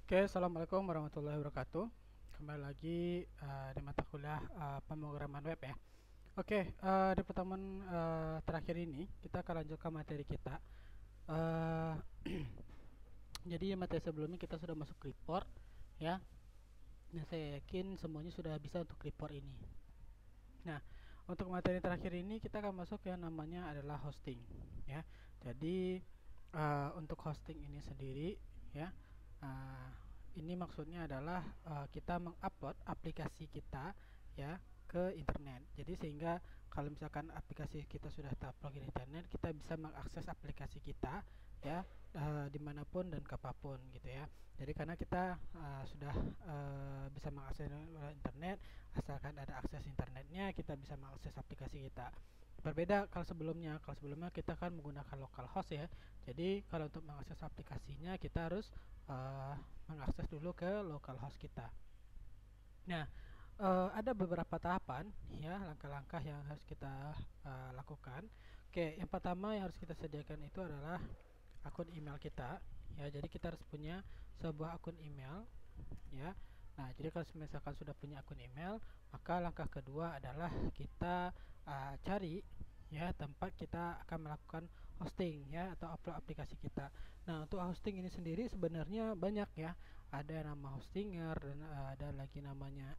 Oke, assalamualaikum warahmatullahi wabarakatuh. Kembali lagi di mata kuliah pemrograman web ya. Oke, di pertemuan terakhir ini kita akan lanjutkan materi kita. Eh, jadi materi sebelumnya kita sudah masuk report ya. Nah, saya yakin semuanya sudah bisa untuk report ini. Nah, untuk materi terakhir ini kita akan masuk yang namanya adalah hosting ya. Jadi untuk hosting ini sendiri ya, uh, ini maksudnya adalah kita mengupload aplikasi kita ya ke internet. Jadi sehingga kalau misalkan aplikasi kita sudah terupload di internet, kita bisa mengakses aplikasi kita ya, dimanapun dan kapanpun gitu ya. Jadi karena kita sudah bisa mengakses internet, asalkan ada akses internetnya kita bisa mengakses aplikasi kita. Berbeda kalau sebelumnya kita kan menggunakan localhost ya. Jadi kalau untuk mengakses aplikasinya kita harus mengakses dulu ke localhost kita. Nah, ada beberapa tahapan ya, langkah-langkah yang harus kita lakukan. Oke, yang pertama yang harus kita sediakan itu adalah akun email kita ya. Jadi kita harus punya sebuah akun email ya. Nah, jadi kalau misalkan sudah punya akun email, maka langkah kedua adalah kita cari ya tempat kita akan melakukan hosting ya atau upload aplikasi kita. Nah, untuk hosting ini sendiri sebenarnya banyak ya. Ada nama hostinger dan ada lagi namanya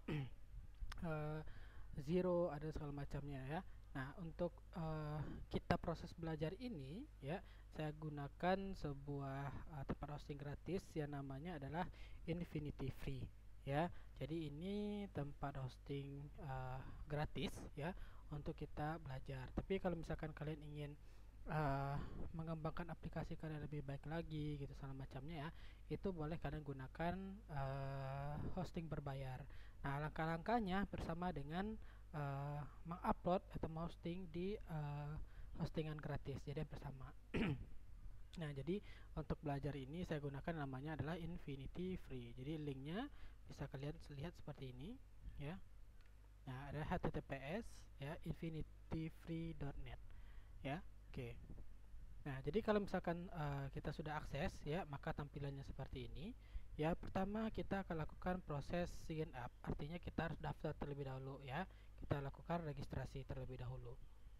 uh, Zero, ada segala macamnya ya. Nah, untuk kita proses belajar ini ya, saya gunakan sebuah tempat hosting gratis yang namanya adalah Infinity Free ya. Jadi ini tempat hosting gratis ya untuk kita belajar. Tapi kalau misalkan kalian ingin uh, mengembangkan aplikasi kalian lebih baik lagi gitu segala macamnya ya, itu boleh kalian gunakan hosting berbayar. Nah, langkah-langkahnya bersama dengan mengupload atau hosting di hostingan gratis. Jadi bersama. Nah, jadi untuk belajar ini saya gunakan namanya adalah Infinity Free. Jadi linknya bisa kalian lihat seperti ini, ya. Nah, ada https ya infinityfree.net ya. Oke. Nah, jadi kalau misalkan kita sudah akses ya, maka tampilannya seperti ini. Ya, pertama kita akan lakukan proses sign up. Artinya kita harus daftar terlebih dahulu ya. Kita lakukan registrasi terlebih dahulu.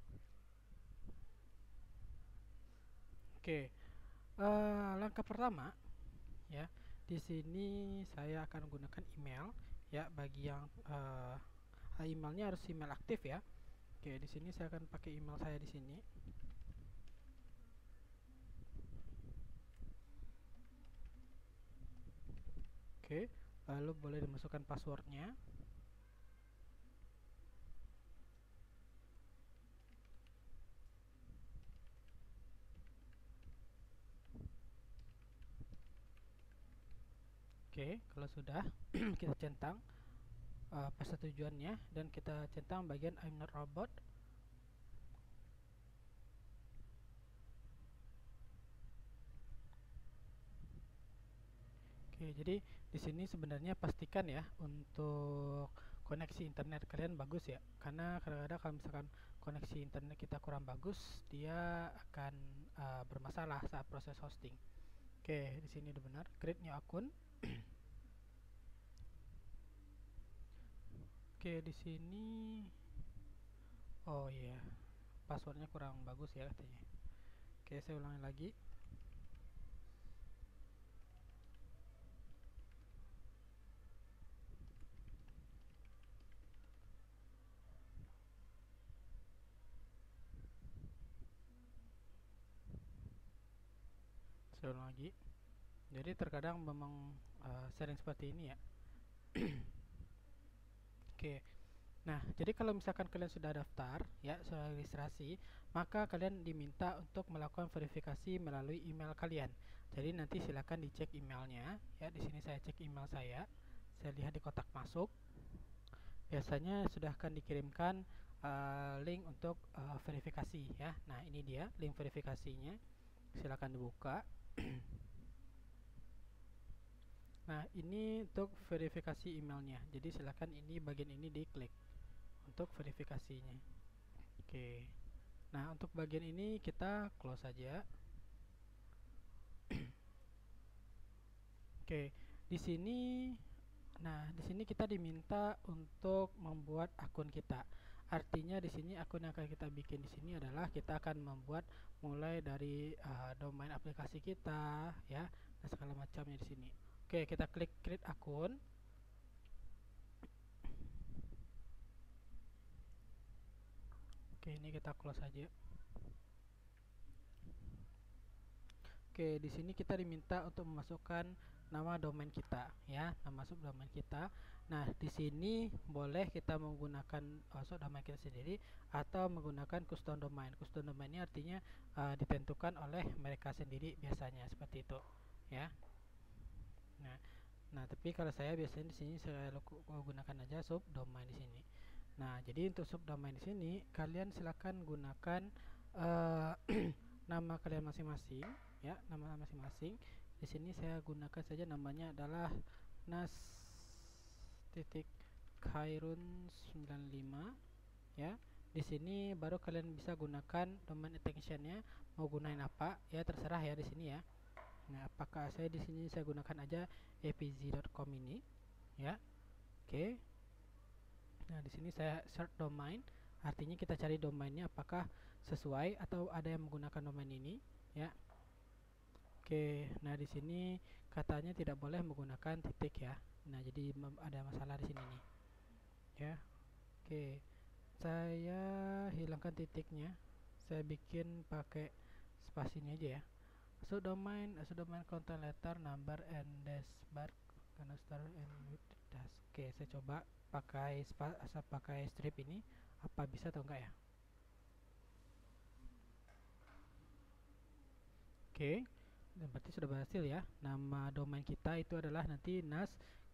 Oke. Langkah pertama ya. Di sini saya akan menggunakan email ya bagi yang emailnya harus email aktif ya. Oke, di sini saya akan pakai email saya di sini. Oke, lalu boleh dimasukkan passwordnya. Oke, kalau sudah kita centang persetujuannya dan kita centang bagian I'm not robot. Oke, jadi di sini sebenarnya pastikan ya untuk koneksi internet kalian bagus ya. Karena kadang-kadang kalau misalkan koneksi internet kita kurang bagus, dia akan bermasalah saat proses hosting. Oke, di sini udah benar. Create new akun. Oke, di sini oh iya, passwordnya kurang bagus ya katanya. Oke, saya ulangi lagi. Saya ulang lagi. Jadi terkadang memang sering seperti ini ya. Oke. Nah, jadi kalau misalkan kalian sudah daftar ya, sudah registrasi, maka kalian diminta untuk melakukan verifikasi melalui email kalian. Jadi nanti silakan dicek emailnya ya. Di sini saya cek email saya. Saya lihat di kotak masuk. Biasanya sudah akan dikirimkan link untuk verifikasi ya. Nah, ini dia link verifikasinya. Silakan dibuka. Nah, ini untuk verifikasi emailnya. Jadi silakan ini bagian ini diklik untuk verifikasinya. Oke. Nah, untuk bagian ini kita close saja. Oke, di sini, nah di sini kita diminta untuk membuat akun kita. Artinya di sini akun yang akan kita bikin di sini adalah kita akan membuat mulai dari domain aplikasi kita, ya, dan segala macamnya di sini. Oke, kita klik create akun. Oke, ini kita close aja. Oke, di sini kita diminta untuk memasukkan nama domain kita, ya, nama subdomain kita. Nah, di sini boleh kita menggunakan subdomain kita sendiri atau menggunakan custom domain. Custom domain ini artinya ditentukan oleh mereka sendiri biasanya seperti itu, ya. Nah, tapi kalau saya biasanya di sini saya gunakan aja subdomain di sini. Nah, jadi untuk subdomain di sini kalian silakan gunakan uh, nama kalian masing-masing, ya, nama masing-masing. Di sini saya gunakan saja namanya adalah nas titik khairun 95, ya. Di sini baru kalian bisa gunakan domain extensionnya, mau gunain apa ya terserah ya di sini ya. Nah, apakah saya di sini saya gunakan aja apz.com ini, ya. Oke. Nah, di sini saya search domain, artinya kita cari domainnya apakah sesuai atau ada yang menggunakan domain ini, ya. Oke, nah di sini katanya tidak boleh menggunakan titik ya. Nah, jadi ada masalah di sini nih. Ya. Oke. Saya hilangkan titiknya. Saya bikin pakai spasi ini aja ya. Subdomain content letter number and dash bar karena start and with dash. Oke, saya coba pakai strip ini apa bisa atau enggak ya. Oke, dan berarti sudah berhasil ya. Nama domain kita itu adalah nanti nas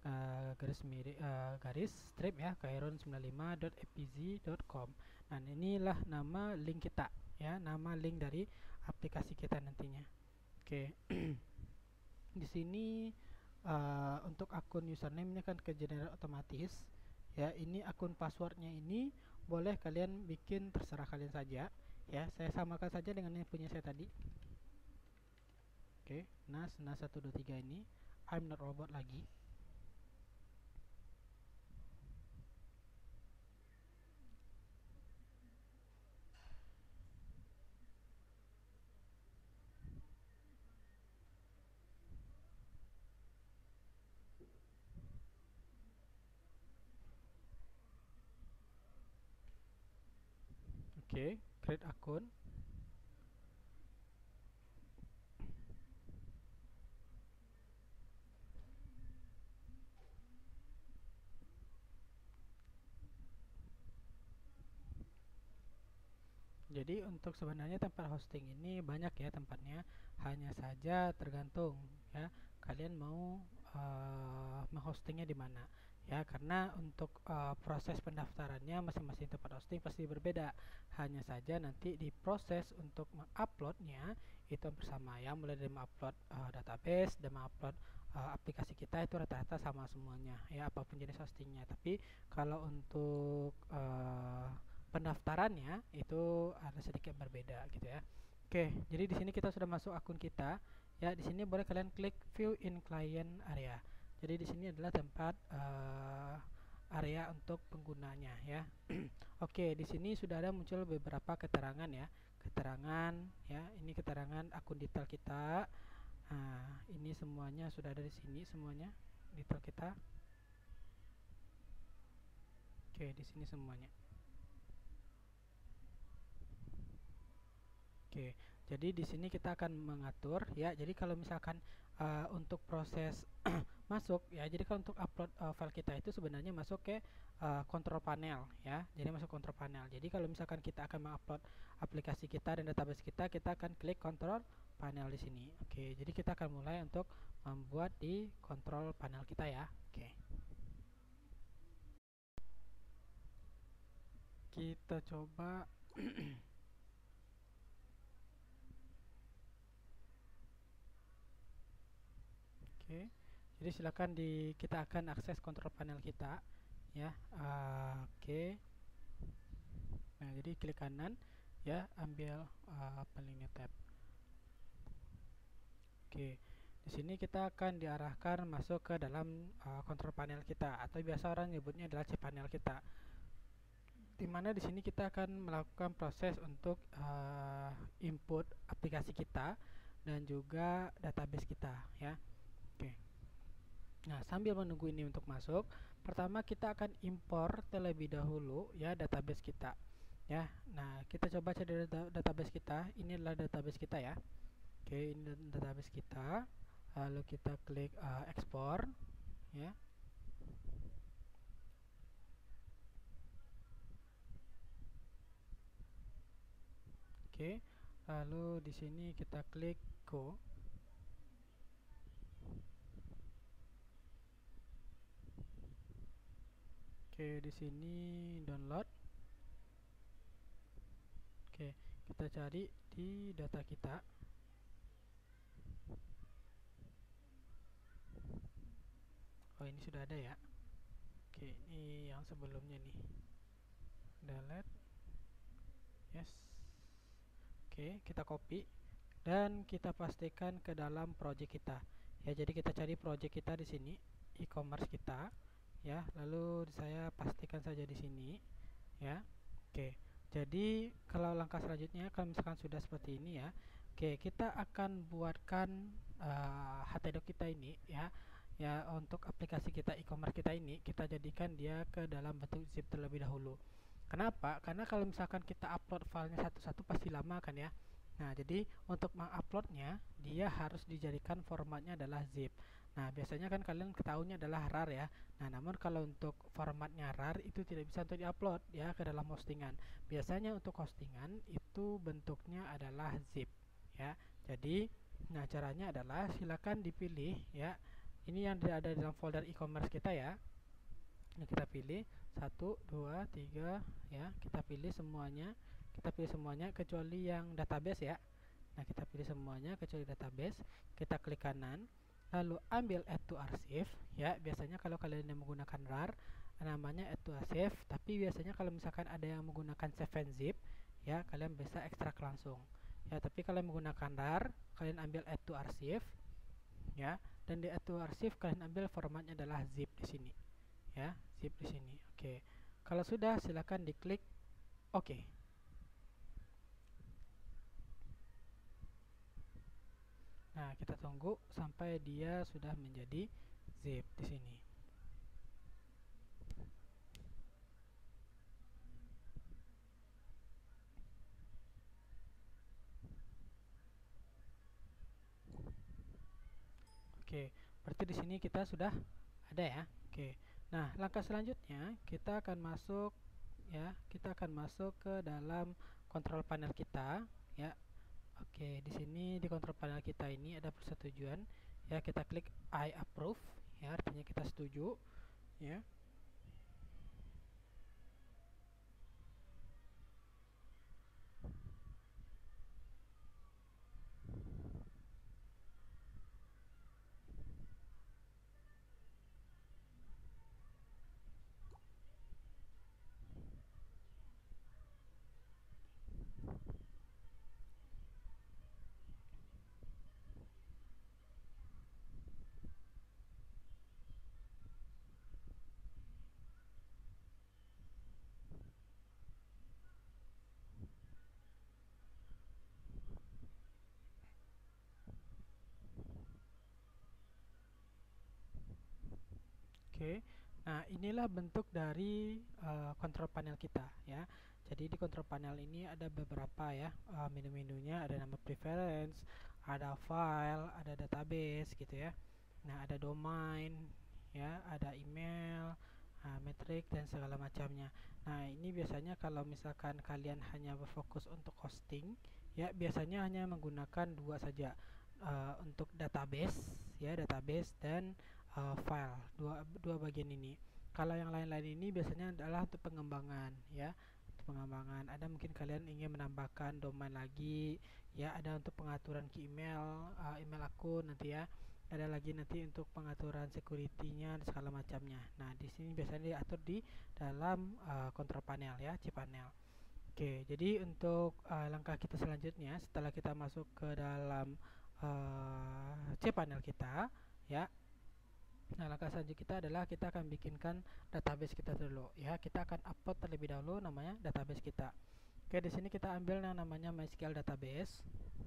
garis strip ya kairon95.apz.com. Nah, inilah nama link kita ya, nama link dari aplikasi kita nantinya. Oke. Di sini untuk akun username-nya kan ke generate otomatis ya. Ini akun passwordnya ini boleh kalian bikin terserah kalian saja ya. Saya samakan saja dengan yang punya saya tadi. Oke, nas 123 ini I'm not robot lagi. Oke, create akun. Jadi untuk sebenarnya tempat hosting ini banyak ya tempatnya, hanya saja tergantung ya kalian mau menghostingnya di mana ya, karena untuk proses pendaftarannya masing-masing tempat hosting pasti berbeda, hanya saja nanti di proses untuk menguploadnya itu bersama ya, mulai dari mengupload database dan mengupload aplikasi kita itu rata-rata sama semuanya ya, apapun jenis hostingnya. Tapi kalau untuk pendaftarannya itu ada sedikit berbeda gitu ya. Oke, jadi di sini kita sudah masuk akun kita. Ya, di sini boleh kalian klik view in client area. Jadi di sini adalah tempat area untuk penggunanya ya. Oke, di sini sudah ada muncul beberapa keterangan ya. Keterangan ya, ini keterangan akun detail kita. Nah, ini semuanya sudah ada di sini semuanya detail kita. Oke, di sini semuanya. Oke, jadi di sini kita akan mengatur ya. Jadi kalau misalkan untuk proses masuk ya, jadi kalau untuk upload file kita itu sebenarnya masuk ke control panel ya. Jadi masuk control panel. Jadi kalau misalkan kita akan mengupload aplikasi kita dan database kita, kita akan klik control panel di sini. Oke, jadi kita akan mulai untuk membuat di control panel kita ya. Oke. Kita coba Oke, jadi silakan kita akan akses kontrol panel kita, ya. Oke, nah jadi klik kanan, ya, ambil palingnya tab. Oke, Di sini kita akan diarahkan masuk ke dalam control panel kita, atau biasa orang nyebutnya adalah cPanel kita. Dimana di sini kita akan melakukan proses untuk input aplikasi kita dan juga database kita, ya. Oke. Nah, sambil menunggu ini untuk masuk, pertama kita akan impor terlebih dahulu ya database kita. Ya. Nah, kita coba cari database kita. Ini adalah database kita ya. Oke, ini database kita. Lalu kita klik ekspor ya. Oke. Lalu di sini kita klik go. Oke, di sini download. Oke, kita cari di data kita. Oh, ini sudah ada ya. Oke, ini yang sebelumnya nih. Delete. Yes. Oke, kita copy dan kita pastikan ke dalam project kita. Ya, jadi kita cari project kita di sini, e-commerce kita. Ya, lalu saya pastikan saja di sini. Ya. Oke. Jadi kalau langkah selanjutnya, kalau misalkan sudah seperti ini ya, oke, kita akan buatkan htdoc kita ini ya, untuk aplikasi kita e-commerce kita ini, kita jadikan dia ke dalam bentuk zip terlebih dahulu. Kenapa? Karena kalau misalkan kita upload filenya satu-satu pasti lama kan ya. Nah, jadi untuk menguploadnya dia harus dijadikan formatnya adalah zip. Nah, biasanya kan kalian ketahuinya adalah RAR ya. Nah, namun kalau untuk formatnya RAR itu tidak bisa untuk diupload ya ke dalam hostingan. Biasanya untuk hostingan itu bentuknya adalah zip ya. Jadi, nah caranya adalah silakan dipilih ya. Ini yang ada dalam folder e-commerce kita ya. Ini kita pilih 1, 2, 3 ya. Kita pilih semuanya. Kita pilih semuanya kecuali yang database ya. Nah, kita pilih semuanya kecuali database. Kita klik kanan. Lalu ambil add to archive ya. Biasanya kalau kalian yang menggunakan RAR namanya add to archive, tapi biasanya kalau misalkan ada yang menggunakan 7-zip ya, kalian bisa ekstrak langsung. Ya, tapi kalau menggunakan RAR, kalian ambil add to archive ya, dan di add to archive kalian ambil formatnya adalah zip di sini. Ya, zip di sini. Oke. Kalau sudah silakan diklik oke. Nah, kita tunggu sampai dia sudah menjadi zip di sini. Oke, berarti di sini kita sudah ada ya. Oke. Nah, langkah selanjutnya kita akan masuk ya, kita akan masuk ke dalam kontrol panel kita ya. Oke, di sini di kontrol panel kita ini ada persetujuan ya, kita klik I approve ya, artinya kita setuju ya. Oke. Nah, inilah bentuk dari kontrol panel kita ya. Jadi di kontrol panel ini ada beberapa ya menu-menunya, ada nama preference, ada file, ada database gitu ya. Nah, ada domain ya, ada email, metrik dan segala macamnya. Nah, ini biasanya kalau misalkan kalian hanya berfokus untuk hosting ya, biasanya hanya menggunakan dua saja, untuk database ya, database dan file, dua bagian ini. Kalau yang lain-lain ini biasanya adalah untuk pengembangan ya, untuk pengembangan. Ada mungkin kalian ingin menambahkan domain lagi ya, ada untuk pengaturan ke email, email akun nanti ya, ada lagi nanti untuk pengaturan security-nya dan segala macamnya. Nah, di sini biasanya diatur di dalam control panel ya, cPanel. Oke, jadi untuk langkah kita selanjutnya setelah kita masuk ke dalam cPanel kita, ya. Nah, langkah selanjutnya kita adalah kita akan bikinkan database kita dulu, ya. Kita akan upload terlebih dahulu namanya database kita. Oke, di sini kita ambil yang namanya MySQL database.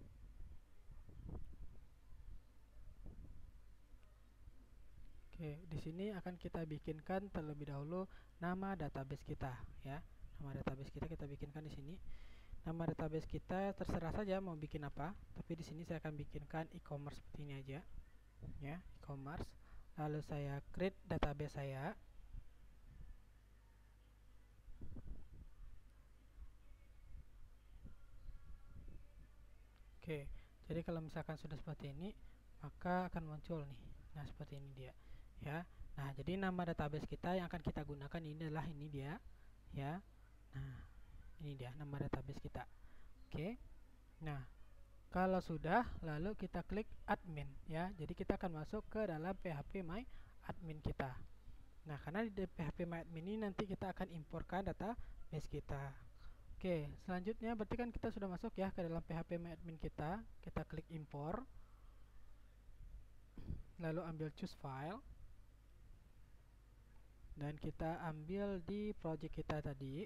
Oke, di sini akan kita bikinkan terlebih dahulu nama database kita, ya. Nama database kita bikinkan di sini. Nama database kita terserah saja mau bikin apa, tapi di sini saya akan bikinkan e-commerce seperti ini aja, ya, e-commerce. Lalu saya create database saya. Oke, jadi kalau misalkan sudah seperti ini, maka akan muncul nih. Nah, seperti ini dia, ya. Nah, jadi nama database kita yang akan kita gunakan ini adalah ini dia, ya. Nah, ini dia nama database kita. Oke. Nah, kalau sudah, lalu kita klik admin, ya. Jadi kita akan masuk ke dalam PHP My Admin kita. Nah, karena di PHP My Admin ini nanti kita akan imporkan database kita. Oke, selanjutnya berarti kan kita sudah masuk ya ke dalam PHP My Admin kita. Kita klik import, lalu ambil choose file, dan kita ambil di project kita tadi.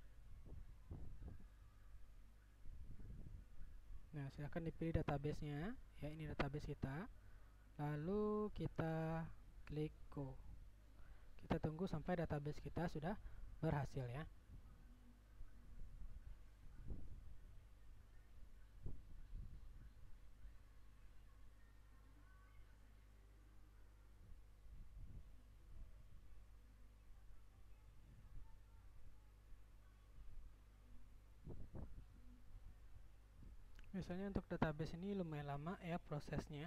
Nah, silahkan dipilih database-nya, ya, ini database kita. Lalu kita klik go. Kita tunggu sampai database kita sudah berhasil, ya. Misalnya untuk database ini lumayan lama ya prosesnya.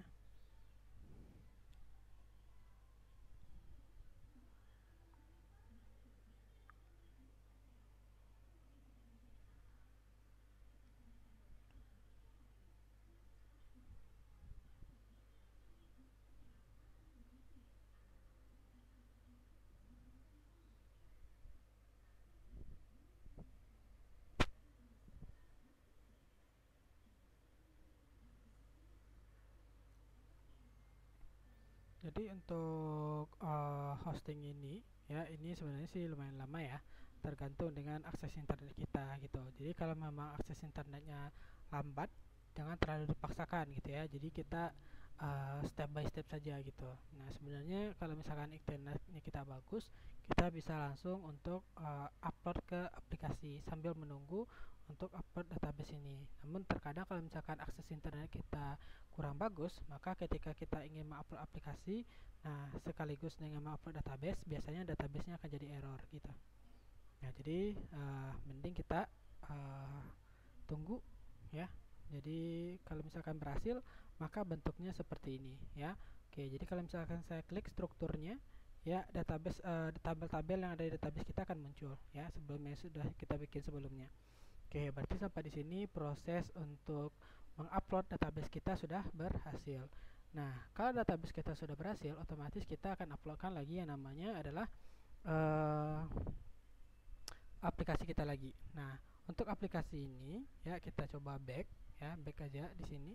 Jadi untuk hosting ini, ya, ini sebenarnya sih lumayan lama ya, tergantung dengan akses internet kita gitu. Jadi kalau memang akses internetnya lambat, jangan terlalu dipaksakan gitu ya. Jadi kita step by step saja gitu. Nah, sebenarnya kalau misalkan internetnya kita bagus, kita bisa langsung untuk upload ke aplikasi sambil menunggu untuk upload database ini. Namun terkadang kalau misalkan akses internet kita kurang bagus, maka ketika kita ingin mengupload aplikasi, nah sekaligus dengan mengupload database, biasanya databasenya akan jadi error gitu. Nah, jadi mending kita tunggu, ya. Jadi kalau misalkan berhasil, maka bentuknya seperti ini, ya. Oke, jadi kalau misalkan saya klik strukturnya, ya, database tabel-tabel yang ada di database kita akan muncul, ya, sebelumnya sudah kita bikin sebelumnya. Oke, berarti sampai di sini proses untuk mengupload database kita sudah berhasil. Nah, kalau database kita sudah berhasil, otomatis kita akan uploadkan lagi yang namanya adalah uh, aplikasi kita lagi. Nah, untuk aplikasi ini, ya, kita coba back, ya, back aja di sini.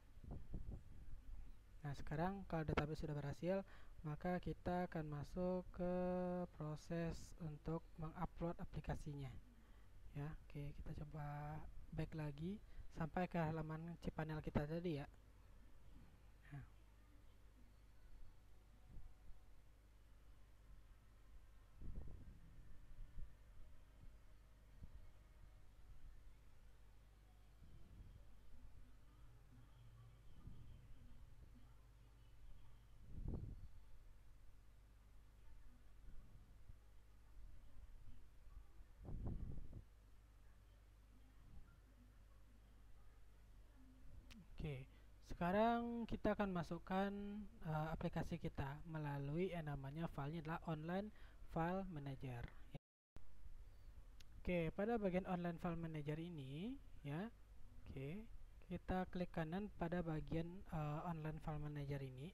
Nah, sekarang kalau database sudah berhasil, maka kita akan masuk ke proses untuk mengupload aplikasinya. Ya, oke, kita coba back lagi sampai ke halaman cPanel kita tadi, ya. Nah, oke, sekarang kita akan masukkan aplikasi kita melalui yang namanya filenya adalah Online File Manager. Oke, pada bagian Online File Manager ini, ya, oke, kita klik kanan pada bagian Online File Manager ini.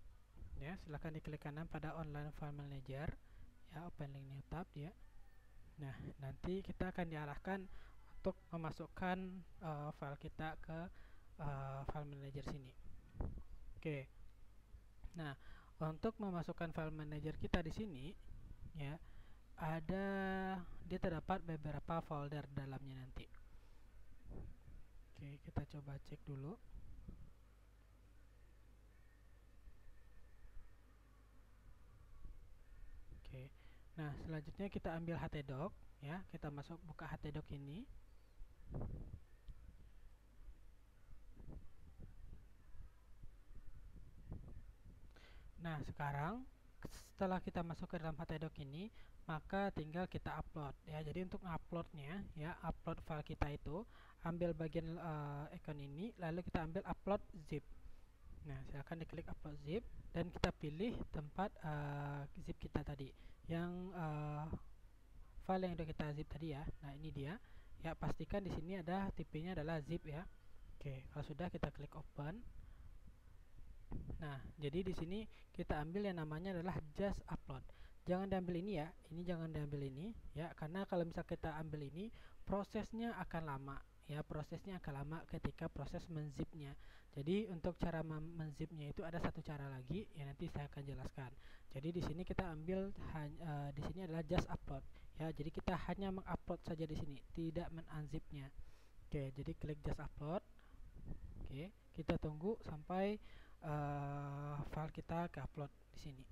Ya, silahkan diklik kanan pada Online File Manager. Ya, open link new tab, ya. Nah, nanti kita akan diarahkan untuk memasukkan file kita ke file manager sini. Oke. Nah, untuk memasukkan file manager kita di sini, ya, ada dia terdapat beberapa folder dalamnya nanti. Oke, kita coba cek dulu. Oke. Nah, selanjutnya kita ambil htdoc, ya. Kita buka htdoc ini. Nah, sekarang setelah kita masuk ke dalam htdoc ini, maka tinggal kita upload, ya. Jadi untuk uploadnya, ya, upload file kita itu, ambil bagian icon ini, lalu kita ambil upload zip. Nah, silakan diklik upload zip dan kita pilih tempat zip kita tadi, yang file yang sudah kita zip tadi, ya. Nah, ini dia. Ya, pastikan di sini ada tipenya adalah zip, ya. Oke, kalau sudah kita klik open. Nah, jadi di sini kita ambil yang namanya adalah just upload. Jangan diambil ini, ya. Ini jangan diambil ini, ya, karena kalau misal kita ambil ini, prosesnya akan lama, ya. Prosesnya akan lama ketika proses menzipnya. Jadi untuk cara menzipnya itu ada satu cara lagi yang nanti saya akan jelaskan. Jadi di sini kita ambil di sini adalah just upload, ya. Jadi kita hanya mengupload saja di sini, tidak menunzipnya. Oke, jadi klik just upload. Oke, kita tunggu sampai file kita ke upload di sini.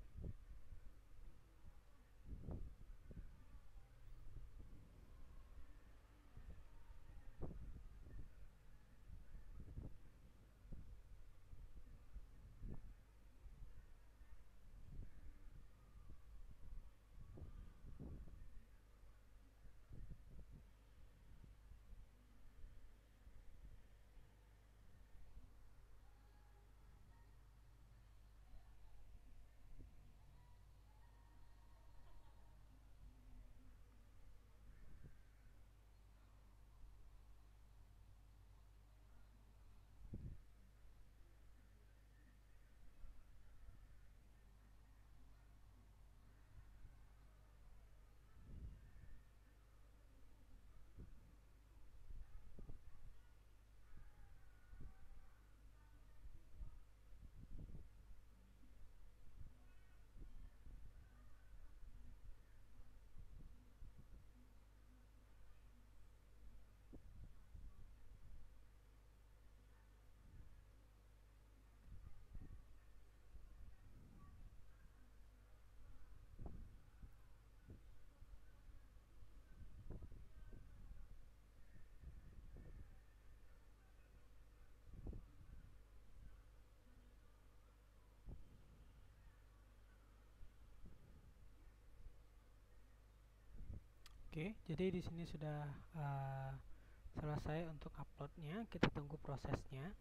Oke, jadi di sini sudah selesai untuk uploadnya. Kita tunggu prosesnya.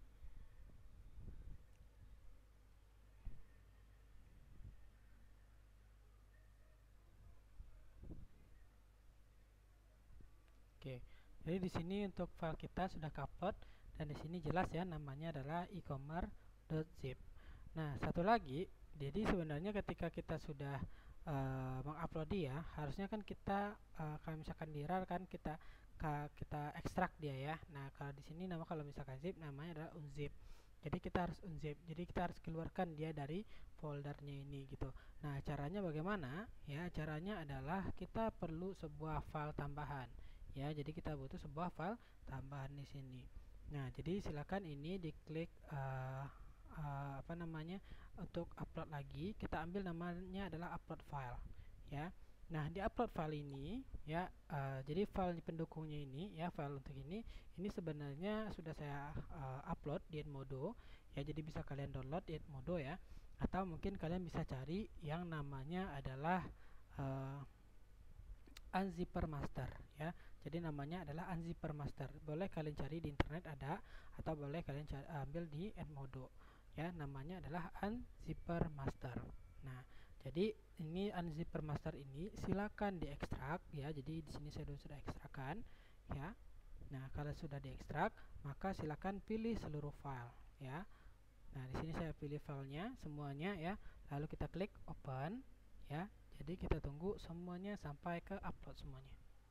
Oke, jadi di sini untuk file kita sudah upload dan di sini jelas, ya, namanya adalah e-commerce.zip. Nah, satu lagi, jadi sebenarnya ketika kita sudah mengupload dia, harusnya kan kita kalau misalkan di RAR kan kita ekstrak dia, ya. Nah, kalau di sini kalau misalkan zip namanya adalah unzip. Jadi kita harus unzip. Jadi kita harus keluarkan dia dari foldernya ini gitu. Nah, caranya bagaimana? Ya, caranya adalah kita perlu sebuah file tambahan. Ya, jadi kita butuh sebuah file tambahan di sini. Nah, jadi silakan ini diklik apa namanya, untuk upload lagi. Kita ambil namanya adalah upload file, ya. Nah, di upload file ini, ya, jadi file pendukungnya ini, ya, file untuk ini sebenarnya sudah saya upload di Edmodo, ya. Jadi bisa kalian download di Edmodo, ya, atau mungkin kalian bisa cari yang namanya adalah unzipper master, ya. Jadi namanya adalah unzipper master. Boleh kalian cari di internet ada, atau boleh kalian ambil di Edmodo, ya. Namanya adalah unzipper master. Nah, jadi ini unzipper master ini silakan diekstrak, ya. Jadi di sini saya sudah ekstrakkan, ya. Nah, kalau sudah diekstrak, maka silakan pilih seluruh file, ya. Nah, di sini saya pilih filenya semuanya, ya. Lalu kita klik open, ya. Jadi kita tunggu semuanya sampai ke upload semuanya.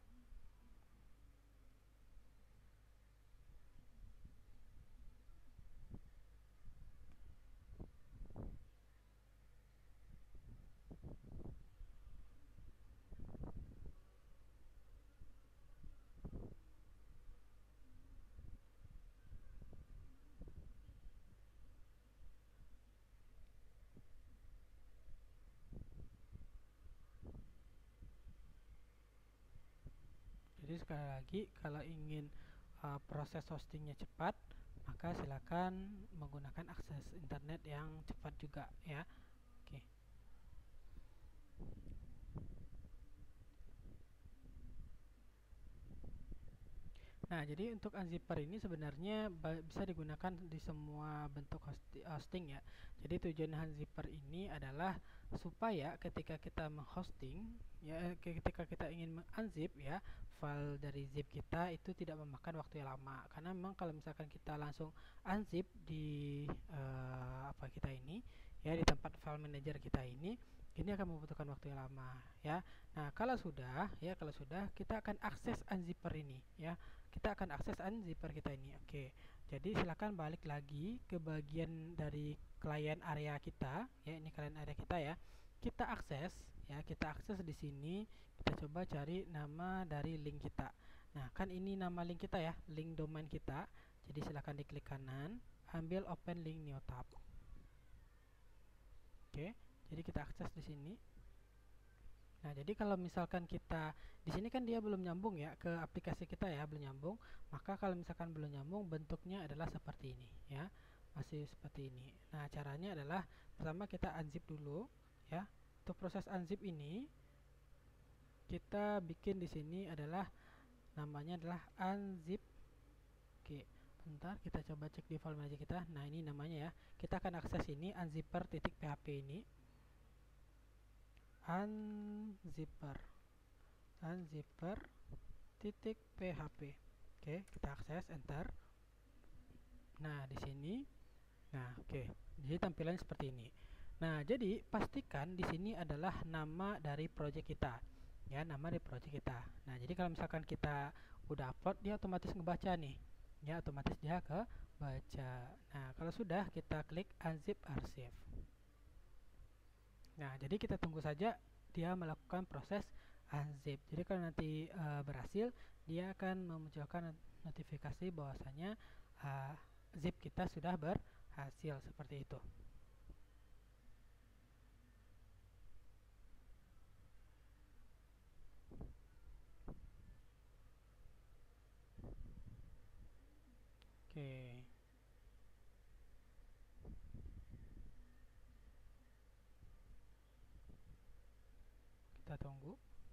sekali lagi, kalau ingin proses hostingnya cepat, maka silakan menggunakan akses internet yang cepat juga ya. Oke. Nah, jadi untuk unzipper ini sebenarnya bisa digunakan di semua bentuk hosting ya. Jadi tujuan unzipper ini adalah supaya ketika kita menghosting ya, ketika kita ingin unzip ya, file dari zip kita itu tidak memakan waktu yang lama. Karena memang kalau misalkan kita langsung unzip di apa kita ini ya, di tempat file manager kita ini akan membutuhkan waktu yang lama ya. Nah, kalau sudah kita akan akses unzipper ini ya, kita akan akses unzipper kita ini. Oke. Jadi silakan balik lagi ke bagian dari client area kita ya, ini client area kita ya. Kita akses di sini. Kita coba cari nama dari link kita. Nah, kan ini nama link kita ya, link domain kita. Jadi silakan diklik kanan, ambil open link new tab. Oke. Jadi kita akses di sini. Nah, jadi kalau misalkan kita di sini kan dia belum nyambung ya ke aplikasi kita ya, belum nyambung. Maka kalau misalkan belum nyambung, bentuknya adalah seperti ini ya. Masih seperti ini. Nah, caranya adalah pertama kita unzip dulu ya. Untuk proses unzip ini kita bikin di sini adalah namanya adalah unzip. Oke, bentar kita coba cek di file manager kita. Nah, ini namanya ya. Kita akan akses ini unzipper.php ini. unzipper.php. Oke, kita akses enter. Nah, di sini. Nah, oke. Jadi tampilannya seperti ini. Nah, jadi pastikan di sini adalah nama dari project kita. Ya, nama dari project kita. Nah, jadi kalau misalkan kita udah upload, dia otomatis ngebaca nih. Ya, otomatis dia kebaca. Nah, kalau sudah kita klik unzip archive. Nah, jadi kita tunggu saja dia melakukan proses unzip. Jadi kalau nanti berhasil, dia akan memunculkan notifikasi bahwasanya zip kita sudah berhasil seperti itu. Oke. Kita tunggu.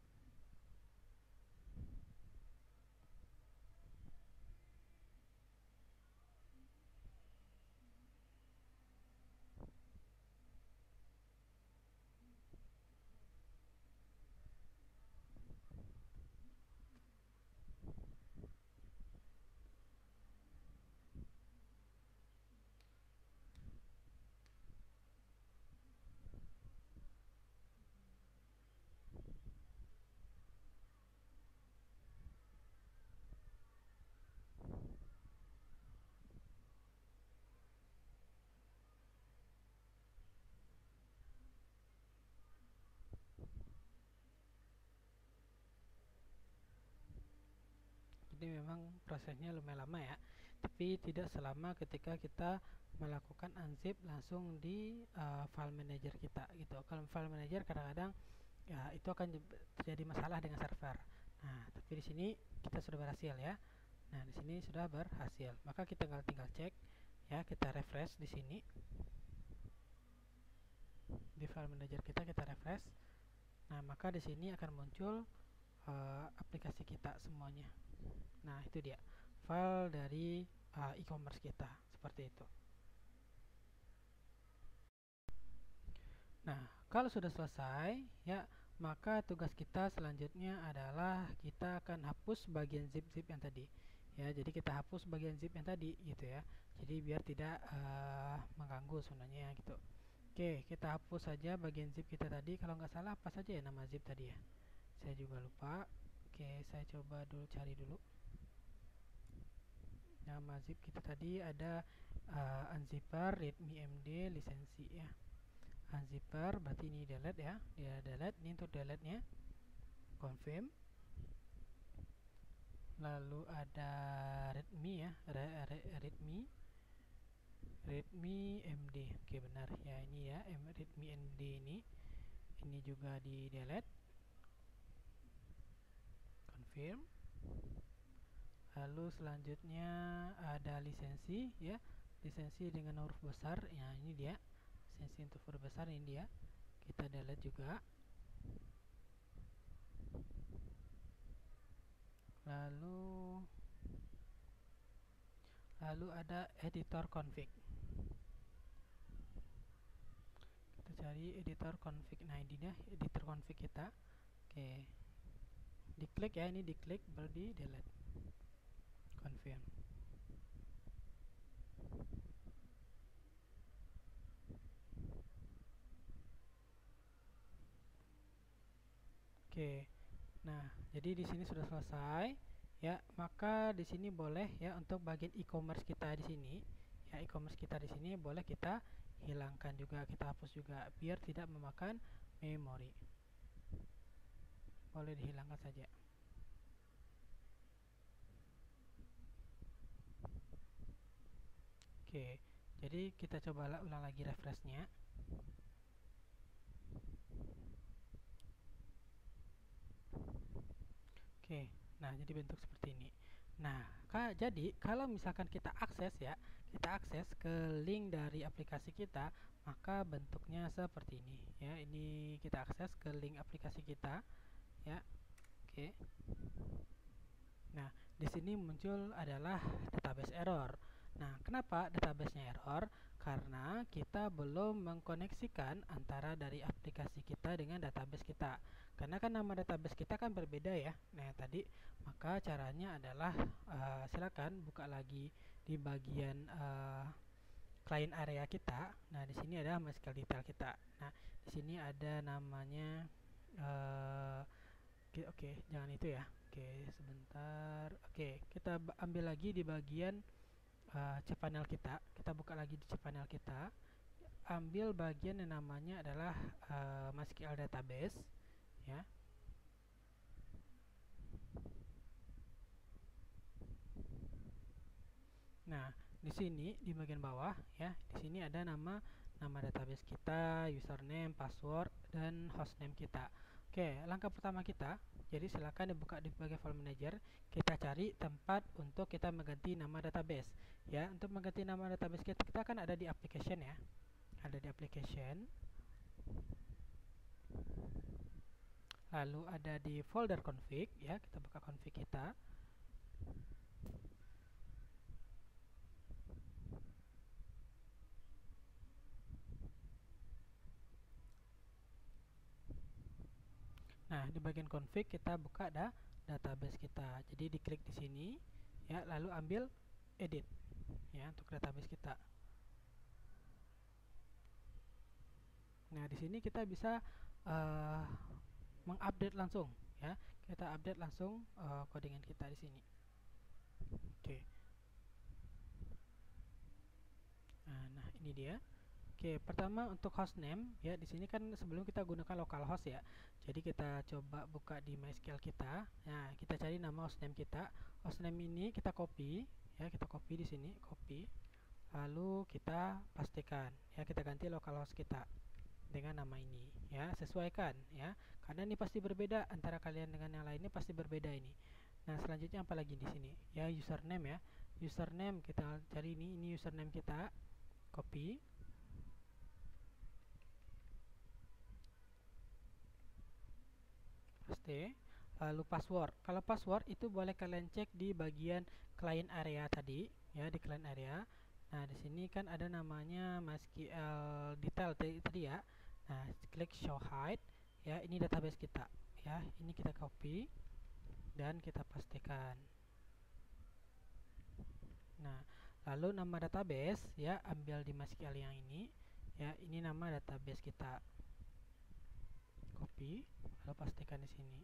Jadi memang prosesnya lumayan lama ya, tapi tidak selama ketika kita melakukan unzip langsung di file manager kita gitu. Kalau file manager kadang-kadang ya itu akan terjadi masalah dengan server. Nah, tapi di sini kita sudah berhasil ya. Nah, di sini sudah berhasil. Maka kita tinggal cek ya, kita refresh di sini. Di file manager kita refresh. Nah, maka di sini akan muncul aplikasi kita semuanya. Nah, itu dia file dari e-commerce kita seperti itu. Nah, kalau sudah selesai ya, maka tugas kita selanjutnya adalah kita akan hapus bagian zip-zip yang tadi. Ya, jadi kita hapus bagian zip yang tadi gitu ya. Jadi biar tidak mengganggu sebenarnya gitu. Oke, kita hapus saja bagian zip kita tadi. Kalau nggak salah apa saja ya nama zip tadi ya? Saya juga lupa. Oke, saya coba dulu cari dulu. Nama zip kita tadi ada unzipper, readme md, lisensi ya. Unzipper berarti ini delete ya, dia delete. Ini untuk delete nya, confirm. Lalu ada readme ya, readme md. Oke, benar ya, ini ya, readme md ini juga di delete, confirm. Lalu selanjutnya ada lisensi, ya, lisensi dengan huruf besar. Ya, ini dia lisensi untuk huruf besar, ini dia. Kita delete juga. Lalu ada editor config. Kita cari editor config. Nah, ini dia editor config kita. Oke, diklik ya, ini diklik baru di delete. Confirm. Oke, nah jadi di sini sudah selesai, ya. Maka di sini boleh ya untuk bagian e-commerce kita di sini, ya, e-commerce kita di sini boleh kita hilangkan juga, kita hapus juga biar tidak memakan memori. Boleh dihilangkan saja. Oke, jadi kita coba ulang lagi refreshnya. Oke, nah jadi bentuk seperti ini. Nah, jadi kalau misalkan kita akses ya, kita akses ke link dari aplikasi kita, maka bentuknya seperti ini. Ya, ini kita akses ke link aplikasi kita, ya. Oke. Nah, di sini muncul adalah database error. Nah, kenapa databasenya error? Karena kita belum mengkoneksikan antara dari aplikasi kita dengan database kita. Karena kan nama database kita kan berbeda ya. Nah, tadi maka caranya adalah silakan buka lagi di bagian client area kita. Nah, di sini ada MySQL detail kita. Nah, di sini ada namanya Oke, jangan itu ya. Oke, sebentar. Oke, kita ambil lagi di bagian cPanel kita. Kita buka lagi di cPanel kita. Ambil bagian yang namanya adalah MySQL database, ya. Nah, di sini di bagian bawah ya, di sini ada nama database kita, username, password, dan hostname kita. Oke, langkah pertama kita, jadi silakan dibuka di bagian file manager, kita cari tempat untuk kita mengganti nama database. Ya, untuk mengganti nama database kita kan ada di application ya. Ada di application. Lalu ada di folder config ya, kita buka config kita. Nah, di bagian config kita buka database kita. Jadi diklik di sini ya, lalu ambil edit ya untuk database kita. Nah, di sini kita bisa mengupdate langsung ya. Kita update langsung codingan kita di sini. Oke. Nah, ini dia. Oke, pertama untuk hostname ya, di sini kan sebelum kita gunakan localhost ya. Jadi kita coba buka di MySQL kita. Nah, kita cari nama hostname kita. Hostname ini kita copy ya, kita copy di sini, copy. Lalu kita pastikan ya, kita ganti localhost kita dengan nama ini ya, sesuaikan ya. Karena ini pasti berbeda antara kalian dengan yang lainnya, pasti berbeda ini. Nah, selanjutnya apa lagi di sini? Ya, username ya. Username kita cari ini username kita. Copy. Paste. Lalu password. Kalau password itu boleh kalian cek di bagian client area tadi, ya, di client area. Nah, di sini kan ada namanya MySQL detail tadi ya. Nah, klik show hide. Ya, ini database kita. Ya, ini kita copy dan kita pastikan. Nah, lalu nama database ya, ambil di MySQL yang ini. Ya, ini nama database kita. Copy, lalu pastikan di sini.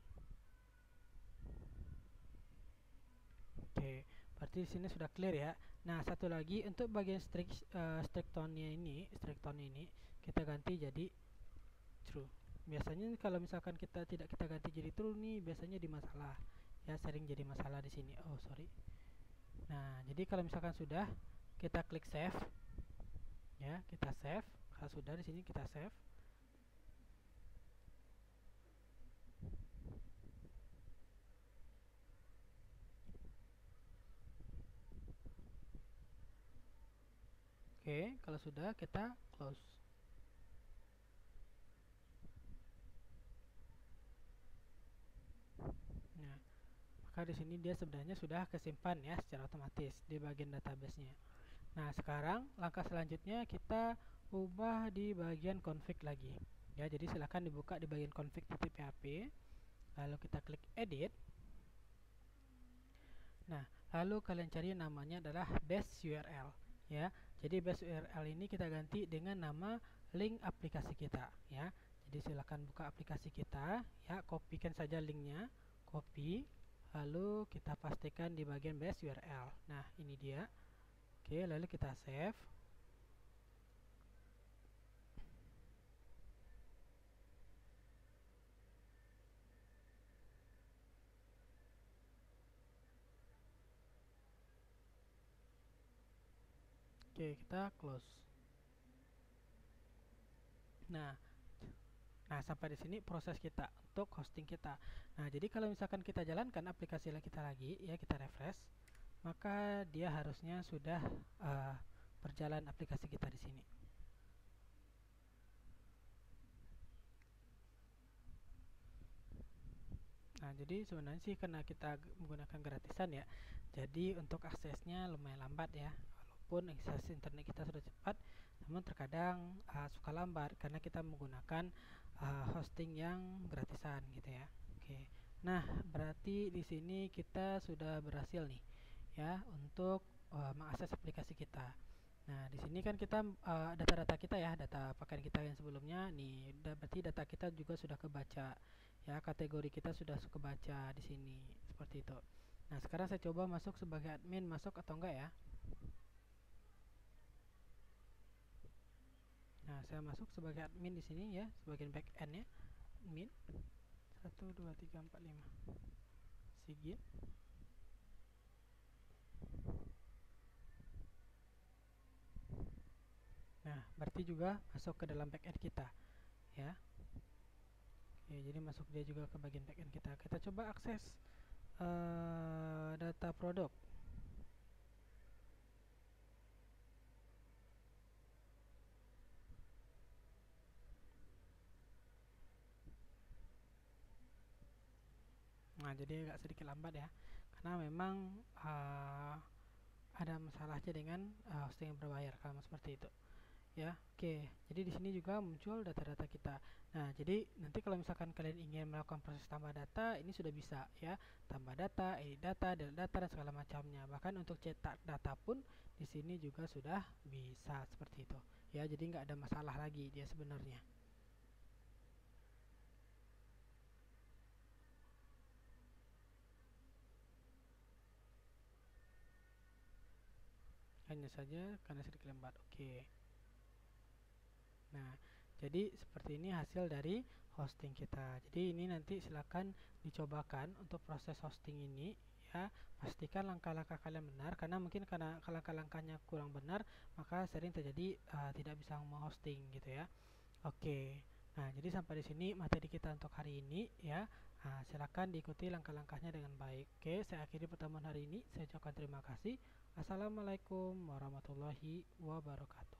Oke, berarti di sini sudah clear ya. Nah, satu lagi untuk bagian strict tone-nya ini, kita ganti jadi true. Biasanya kalau misalkan kita tidak kita ganti jadi true nih, biasanya di masalah. Ya, sering jadi masalah di sini. Oh, sorry. Nah, jadi kalau misalkan sudah, kita klik save. Ya, kita save. Kalau sudah di sini kita save. Oke, kalau sudah kita close. Nah, maka di sini dia sebenarnya sudah kesimpan ya secara otomatis di bagian database-nya. Nah, sekarang langkah selanjutnya kita ubah di bagian config lagi. Ya, jadi silahkan dibuka di bagian config.php, lalu kita klik edit. Nah, lalu kalian cari namanya adalah base URL ya. Jadi base URL ini kita ganti dengan nama link aplikasi kita ya. Jadi silakan buka aplikasi kita ya, kopikan saja linknya, copy, lalu kita pastikan di bagian base URL. Nah, ini dia. Oke, lalu kita save. Oke, kita close. Nah, sampai di sini proses kita untuk hosting kita. Nah, jadi kalau misalkan kita jalankan aplikasi kita lagi, ya kita refresh, maka dia harusnya sudah berjalan aplikasi kita di sini. Nah, jadi sebenarnya sih karena kita menggunakan gratisan ya, jadi untuk aksesnya lumayan lambat ya. Walaupun akses internet kita sudah cepat, namun terkadang suka lambat karena kita menggunakan hosting yang gratisan gitu ya. Oke. Nah, berarti di sini kita sudah berhasil nih ya untuk mengakses aplikasi kita. Nah, di sini kan kita data-data kita ya, data pakaian kita yang sebelumnya nih, berarti data kita juga sudah kebaca ya, kategori kita sudah kebaca di sini seperti itu. Nah, sekarang saya coba masuk sebagai admin, masuk atau enggak ya? Nah, saya masuk sebagai admin di sini ya, sebagian back end ya, admin 1 2 3 4 5 Sigit. Nah, berarti juga masuk ke dalam back end kita ya. Oke, jadi masuk dia juga ke bagian back end kita. Kita coba akses data produk. Nah, jadi agak sedikit lambat ya, karena memang ada masalah aja dengan hosting yang berbayar kalau seperti itu. Ya, oke. Jadi di sini juga muncul data-data kita. Nah, jadi nanti kalau misalkan kalian ingin melakukan proses tambah data, ini sudah bisa ya, tambah data, edit data, delete data dan segala macamnya. Bahkan untuk cetak data pun di sini juga sudah bisa seperti itu. Ya, jadi nggak ada masalah lagi dia sebenarnya. Hanya saja karena sedikit lambat. Oke. Nah, jadi seperti ini hasil dari hosting kita. Jadi ini nanti silakan dicobakan untuk proses hosting ini ya. Pastikan langkah-langkah kalian benar karena mungkin karena langkah-langkahnya kurang benar, maka sering terjadi tidak bisa menghosting gitu ya. Oke. Nah, jadi sampai di sini materi kita untuk hari ini ya. Nah, silakan diikuti langkah-langkahnya dengan baik. Oke, saya akhiri pertemuan hari ini. Saya ucapkan terima kasih. Assalamualaikum warahmatullahi wabarakatuh.